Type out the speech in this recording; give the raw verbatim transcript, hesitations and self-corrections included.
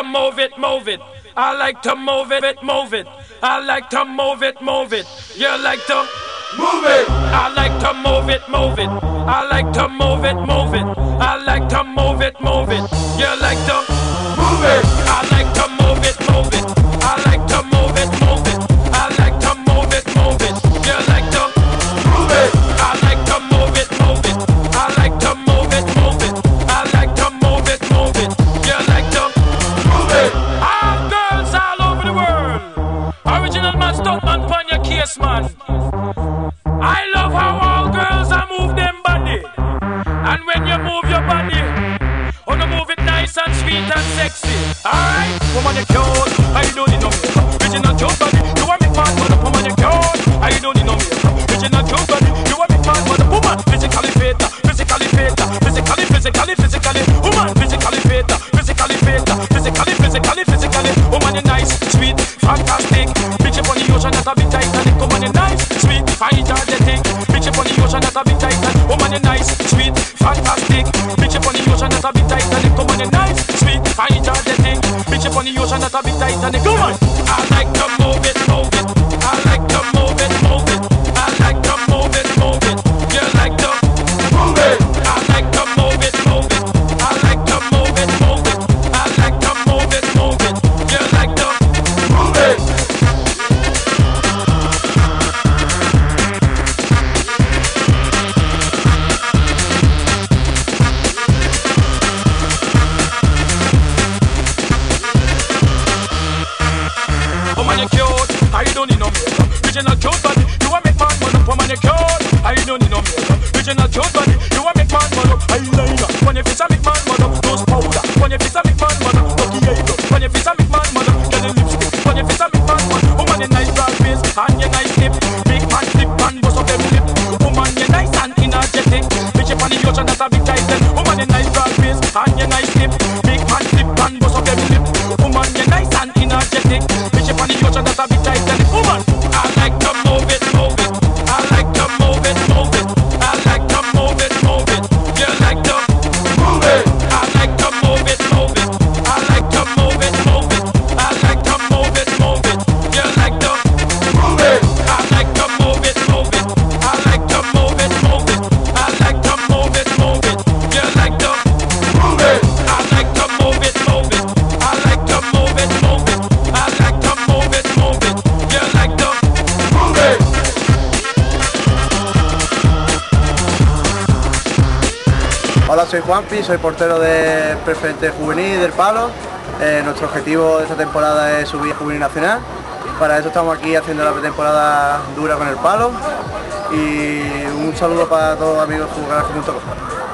move it, move it. I like to move it, move it. I like to move it, move it. You like to move it. I like to move it, move it. I like to move it, move it. I like to move it, move it. You like to move it. I like to move it, move it. I like to move it, move it. I like to move it, move it. You like to move it. I like to move it, move it. I like to move it, move it. I like to move it, move it. You like to move it. All girls all over the world. Original man, stunt man, pon your case, man. I love how all girls are move them body. And when you move your body, wanna move it nice and sweet and sexy. Alright? Woman, you cute, I don't need no makeup. Original cute body, you want me fat, mother. Woman, you cute, I don't need no makeup. Original cute body, you want me fat, mother. Woman, physically fit, physically fit, physically, physically, physically. Woman, physically fit, physically fit, physically, physically, physically. Woman, you nice, sweet, fantastic. Bitch up on the ocean, that's a big Titanic. Woman, you nice, sweet, fine, energetic. Bitch up on the ocean, that's a big Titanic. Woman, you nice, sweet, fantastic. Bitch up on the ocean, that's a big Titanic. Woman, you nice, sweet, fine, energetic. Bitch up on the ocean, that's a big Titanic. Come on. I like to move it, move it. I like to move it, move it. I like to move it, move it. You like to move it. I like to move it, move it. I like to move it, move it. I like to move it, move it. You like to move it. Woman, you cute, I don't need no makeup. Original cute body, you want me man, man up. Woman, you cute, I don't need no makeup. Original cute body, you want me man, man up. Eyeliner, when you face a big man, man up. Nose powder, when you face a big man, man up. Lucky eyebrow, when you face a big man, man up. Get a lipstick, when you face a big man, man up. Woman, you nice broad face, and you nice lip. Big man flip and bust up them lip. Woman, you nice and energetic. Bitch up on the ocean, that's a big titan. Woman, you nice broad face, and you nice lip. Big man flip and bust up them lip. Woman, you nice and energetic. Bitch up on the ocean, that's a big Titanic. Woman, I like to move it, move it. I like to move it, move it. I like to move it, move it. You like to move it. I like to move it, move it. I like to move it, move it. I like to move it, move it. You like to move it. I like to move it, move it. I like to move it, move it. I like to move it, move it. You like to move it. I like to move it, move it. I like to move it, move it. I like to move it, move it. You like to move it. Hola, soy Juanpi, soy portero del Preferente Juvenil del Palo. Eh, nuestro objetivo de esta temporada es subir a Juvenil Nacional. Para eso estamos aquí haciendo la pretemporada dura con el Palo. Y un saludo para todos los amigos jugadores punto com.